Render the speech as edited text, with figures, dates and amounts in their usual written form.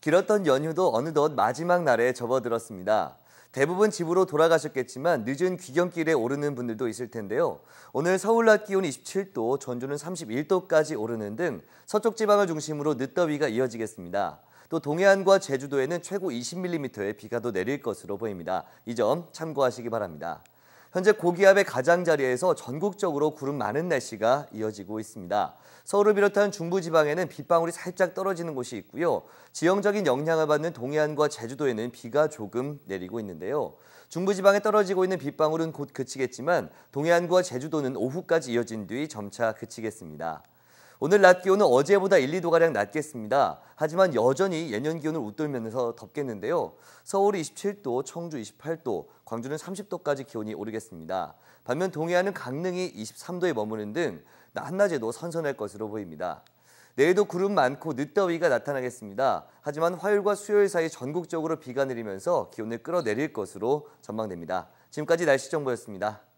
길었던 연휴도 어느덧 마지막 날에 접어들었습니다. 대부분 집으로 돌아가셨겠지만 늦은 귀경길에 오르는 분들도 있을 텐데요. 오늘 서울 낮 기온 27도, 전주는 31도까지 오르는 등 서쪽 지방을 중심으로 늦더위가 이어지겠습니다. 또 동해안과 제주도에는 최고 20mm의 비가 더 내릴 것으로 보입니다. 이 점 참고하시기 바랍니다. 현재 고기압의 가장자리에서 전국적으로 구름 많은 날씨가 이어지고 있습니다. 서울을 비롯한 중부지방에는 빗방울이 살짝 떨어지는 곳이 있고요. 지형적인 영향을 받는 동해안과 제주도에는 비가 조금 내리고 있는데요. 중부지방에 떨어지고 있는 빗방울은 곧 그치겠지만 동해안과 제주도는 오후까지 이어진 뒤 점차 그치겠습니다. 오늘 낮 기온은 어제보다 1, 2도가량 낮겠습니다. 하지만 여전히 예년 기온을 웃돌면서 덥겠는데요. 서울이 27도, 청주 28도, 광주는 30도까지 기온이 오르겠습니다. 반면 동해안은 강릉이 23도에 머무는 등 한낮에도 선선할 것으로 보입니다. 내일도 구름 많고 늦더위가 나타나겠습니다. 하지만 화요일과 수요일 사이 전국적으로 비가 내리면서 기온을 끌어내릴 것으로 전망됩니다. 지금까지 날씨 정보였습니다.